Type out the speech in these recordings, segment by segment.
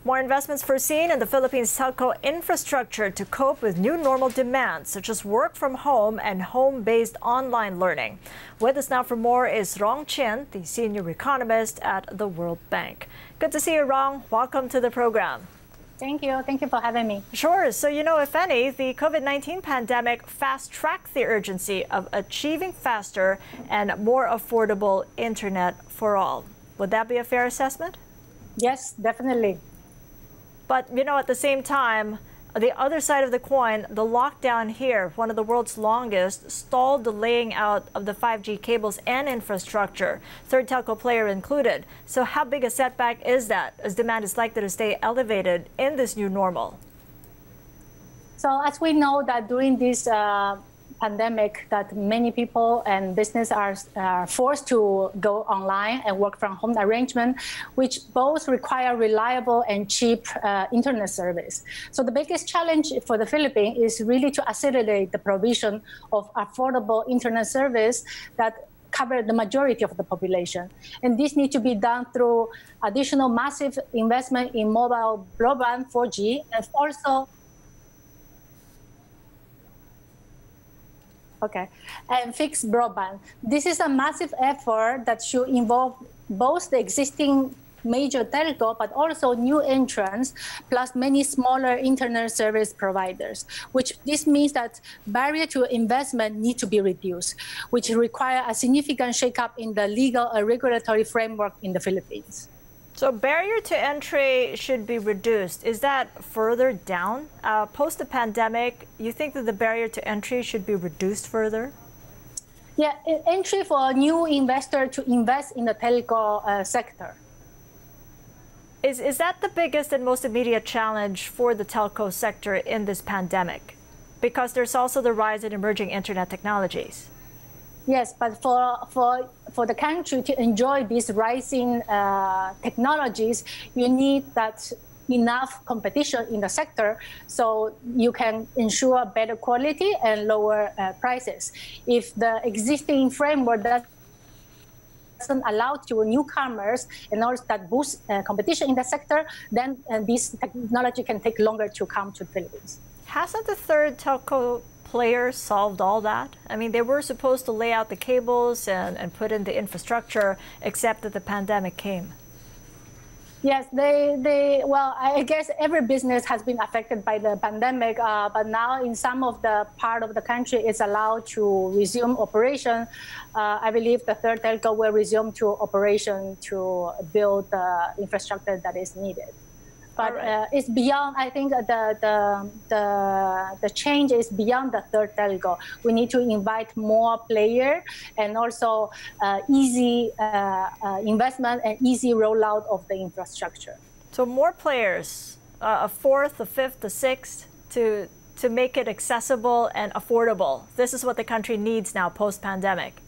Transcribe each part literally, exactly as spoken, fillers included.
More investments foreseen in the Philippines' telco infrastructure to cope with new normal demands, such as work from home and home-based online learning. With us now for more is Rong Qian, the senior economist at the World Bank. Good to see you, Rong. Welcome to the program. Thank you. Thank you for having me. Sure. So, you know, if any, the COVID nineteen pandemic fast-tracked the urgency of achieving faster and more affordable internet for all. Would that be a fair assessment? Yes, definitely. But, you know, at the same time, the other side of the coin, the lockdown here, one of the world's longest, stalled the laying out of the five G cables and infrastructure, third telco player included. So how big a setback is that, as demand is likely to stay elevated in this new normal? So as we know that during this uh, pandemic, that many people and business are uh, forced to go online and work from home arrangement, which both require reliable and cheap uh, internet service. So the biggest challenge for the Philippines is really to accelerate the provision of affordable internet service that cover the majority of the population. And this needs to be done through additional massive investment in mobile broadband four G and also Okay, and fixed broadband. This is a massive effort that should involve both the existing major telco, but also new entrants, plus many smaller internet service providers, which this means that barrier to investment need to be reduced, which require a significant shakeup in the legal and regulatory framework in the Philippines. So barrier to entry should be reduced. Is that further down? Uh, post the pandemic, you think that the barrier to entry should be reduced further? Yeah, entry for a new investor to invest in the telco uh, sector. Is, is that the biggest and most immediate challenge for the telco sector in this pandemic? Because there's also the rise in emerging internet technologies. Yes, but for, for, for the country to enjoy these rising uh, technologies, you need that enough competition in the sector so you can ensure better quality and lower uh, prices. If the existing framework doesn't allow to newcomers and also that boosts uh, competition in the sector, then uh, this technology can take longer to come to the Philippines. Hasn't the third telco players solved all that? I mean, they were supposed to lay out the cables and, and put in the infrastructure, except that the pandemic came. Yes, they, they, well, I guess every business has been affected by the pandemic, uh, but now in some of the part of the country, it's allowed to resume operation. Uh, I believe the third telco will resume to operation to build the infrastructure that is needed. But right. uh, it's beyond, I think the, the, the, the change is beyond the third telco. We need to invite more players and also uh, easy uh, uh, investment and easy rollout of the infrastructure. So more players, uh, a fourth, a fifth, a sixth, to, to make it accessible and affordable. This is what the country needs now post-pandemic.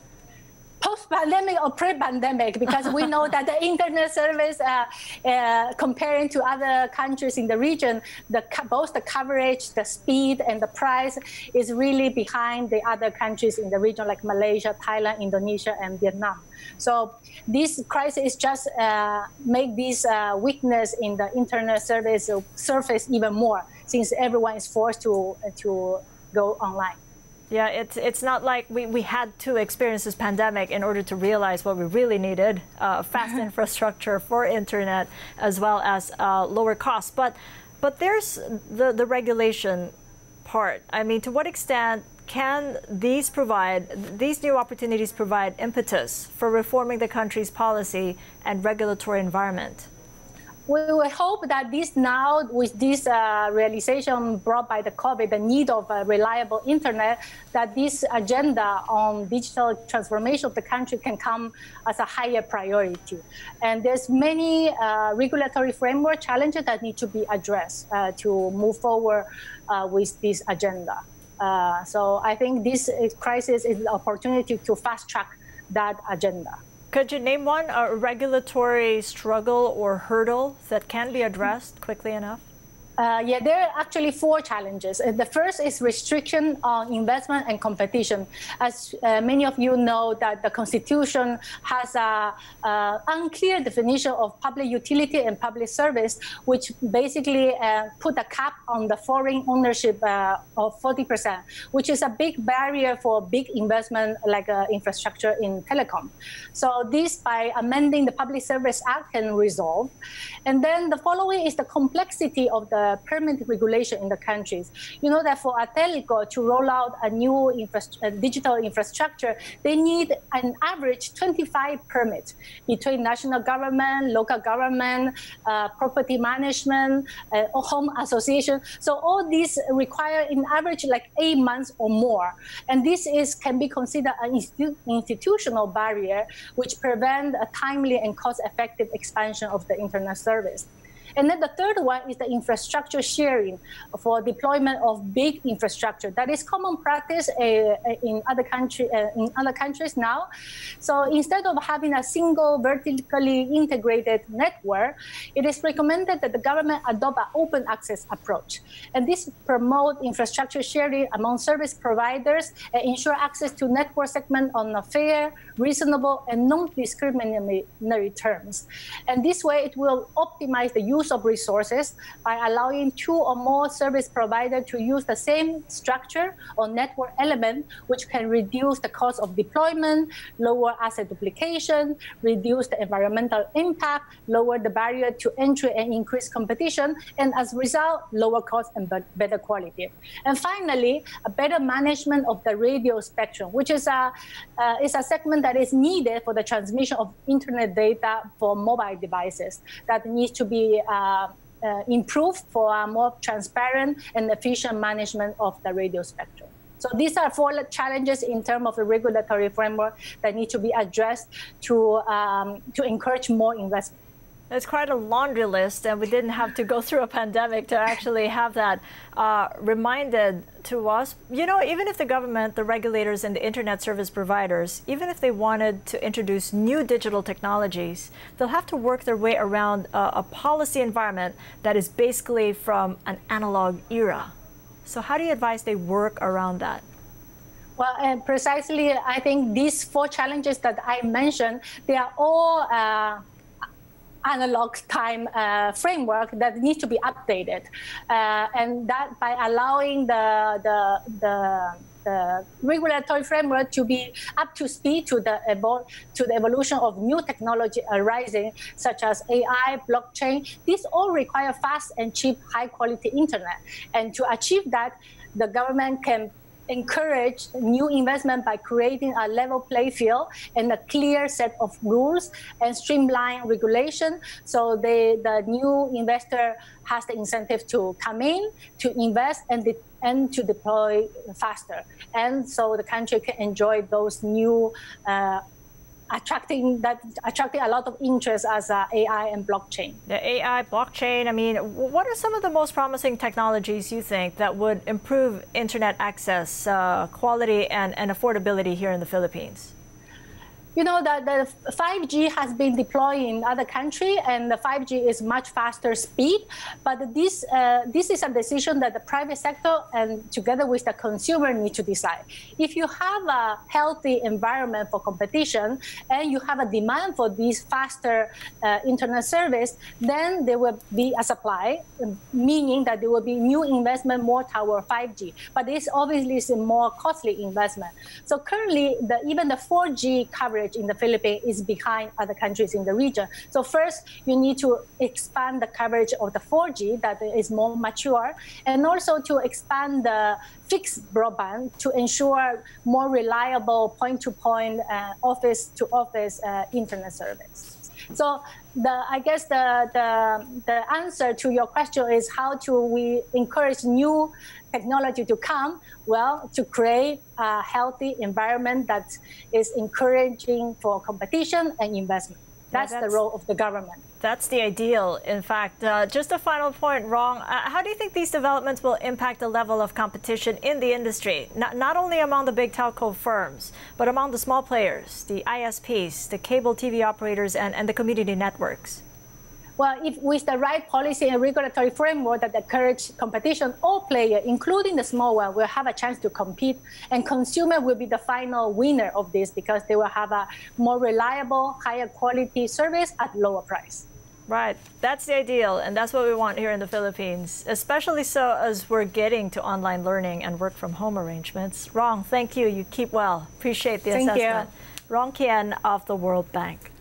Post-pandemic or pre-pandemic, because we know that the internet service, uh, uh, comparing to other countries in the region, the, both the coverage, the speed, and the price is really behind the other countries in the region, like Malaysia, Thailand, Indonesia, and Vietnam. So this crisis just uh, make this uh, weakness in the internet service surface even more, since everyone is forced to, to go online. Yeah, it's, it's not like we, we had to experience this pandemic in order to realize what we really needed, uh, fast infrastructure for internet as well as uh, lower costs. But, but there's the, the regulation part. I mean, to what extent can these provide, these new opportunities provide impetus for reforming the country's policy and regulatory environment? We will hope that this now, with this uh, realization brought by the COVID, the need of a reliable internet, that this agenda on digital transformation of the country can come as a higher priority. And there's many uh, regulatory framework challenges that need to be addressed uh, to move forward uh, with this agenda. Uh, so I think this crisis is an opportunity to fast track that agenda. Could you name one, a regulatory struggle or hurdle that can be addressed quickly enough? Uh, yeah, there are actually four challenges. Uh, the first is restriction on investment and competition. As uh, many of you know, that the Constitution has a, a unclear definition of public utility and public service, which basically uh, put a cap on the foreign ownership uh, of forty percent, which is a big barrier for big investment like uh, infrastructure in telecom. So this, by amending the Public Service Act, can resolve. And then the following is the complexity of the permit regulation in the countries. You know that for a telco to roll out a new infra uh, digital infrastructure, they need an average twenty-five permits between national government, local government, uh, property management, uh, home association. So all these require in average like eight months or more. And this is can be considered an institu institutional barrier which prevent a timely and cost-effective expansion of the internet service. And then the third one is the infrastructure sharing for deployment of big infrastructure. That is common practice uh, in other country, uh, in other countries now. So instead of having a single vertically integrated network, it is recommended that the government adopt an open access approach. And this promotes infrastructure sharing among service providers and ensure access to network segment on a fair, reasonable, and non-discriminatory terms. And this way, it will optimize the use of resources by allowing two or more service providers to use the same structure or network element, which can reduce the cost of deployment, lower asset duplication, reduce the environmental impact, lower the barrier to entry and increase competition, and as a result, lower cost and better quality. And finally, a better management of the radio spectrum, which is a, uh, is a segment that is needed for the transmission of internet data for mobile devices that needs to be uh, uh, improved for a more transparent and efficient management of the radio spectrum. So these are four challenges in terms of the regulatory framework that need to be addressed to, um, to encourage more investment. It's quite a laundry list, and we didn't have to go through a pandemic to actually have that uh, reminded to us. You know, even if the government, the regulators, and the internet service providers, even if they wanted to introduce new digital technologies, they'll have to work their way around a, a policy environment that is basically from an analog era. So how do you advise they work around that? Well, and precisely, I think these four challenges that I mentioned, they are all uh, analog time uh, framework that needs to be updated, uh, and that by allowing the, the, the, the regulatory framework to be up to speed to the, to the evolution of new technology arising, such as A I, blockchain. These all require fast and cheap, high-quality internet. And to achieve that, the government can encourage new investment by creating a level play field and a clear set of rules and streamline regulation. So they, the new investor has the incentive to come in, to invest, and, de and to deploy faster. And so the country can enjoy those new uh, attracting that attracting a lot of interest as uh, A I and blockchain. The A I, blockchain, I mean, what are some of the most promising technologies you think that would improve internet access, uh, quality, and, and affordability here in the Philippines? You know, that the five G has been deployed in other countries, and the five G is much faster speed. But this, uh, this is a decision that the private sector and together with the consumer need to decide. If you have a healthy environment for competition and you have a demand for this faster uh, internet service, then there will be a supply, meaning that there will be new investment more toward five G. But this obviously is a more costly investment. So currently, the, even the four G coverage in the Philippines is behind other countries in the region. So first, you need to expand the coverage of the four G that is more mature, and also to expand the fixed broadband to ensure more reliable point-to-point, uh, office-to-office uh, internet service. So the, I guess the, the, the answer to your question is how do we encourage new technology to come? Well, to create a healthy environment that is encouraging for competition and investment. That's, yeah, that's the role of the government. That's the ideal, in fact. Uh, just a final point, Rong. Uh, how do you think these developments will impact the level of competition in the industry, not, not only among the big telco firms, but among the small players, the I S Ps, the cable T V operators, and, and the community networks? Well, if with the right policy and regulatory framework that encourage competition, all players, including the small one, will have a chance to compete, and consumer will be the final winner of this because they will have a more reliable, higher quality service at lower price. Right. That's the ideal, and that's what we want here in the Philippines, especially so as we're getting to online learning and work from home arrangements. Rong, thank you. You keep well. Appreciate the thank assessment. You. Rong Qian of the World Bank.